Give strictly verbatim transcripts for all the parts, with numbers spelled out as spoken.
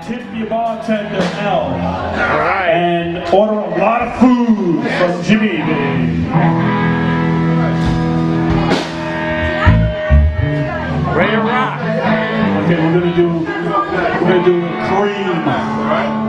tip your bartender L. All right. And order a lot of food from Jimmy. Ready to rock. Okay, we're gonna do we're gonna do cream. All right.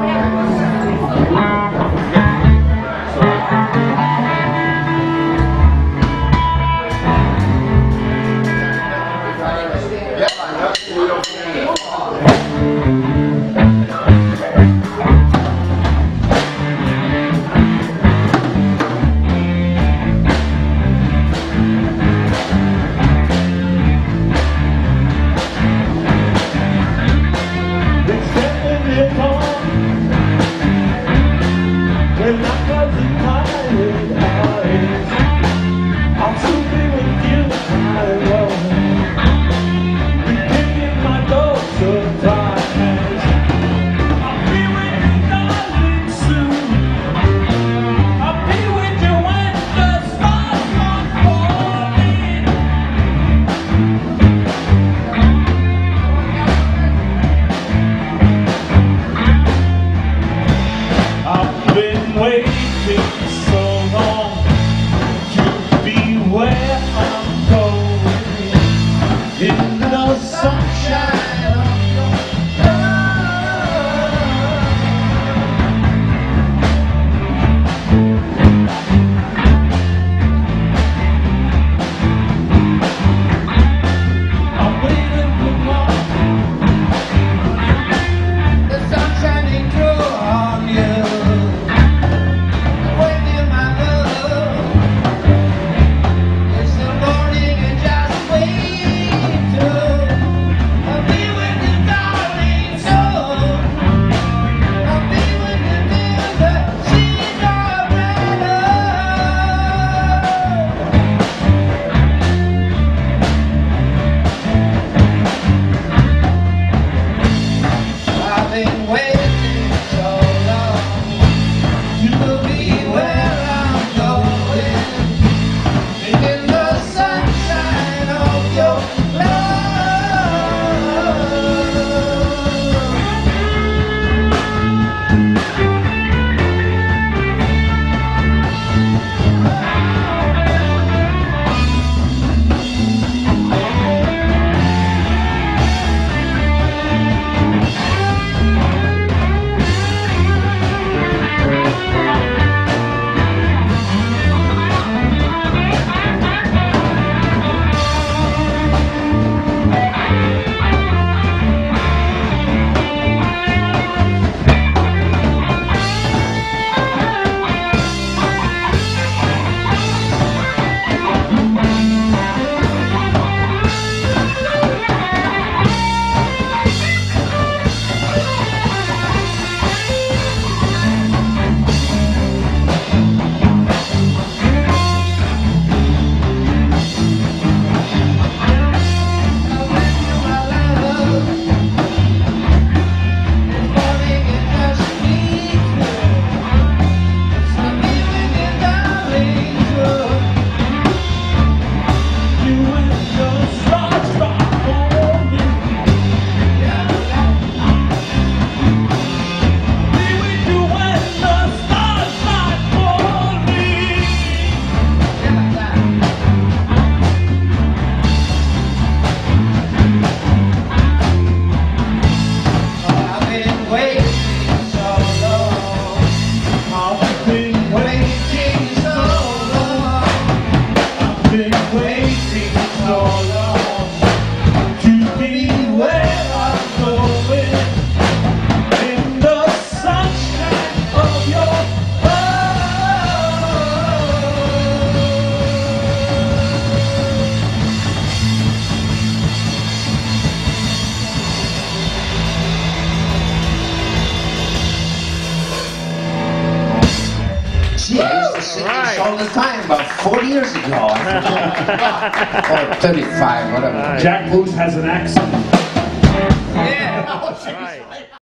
Gee, I used to sing this all the time about forty years ago. Or thirty-five, whatever. Jack Booth has an accent. Yeah. Right.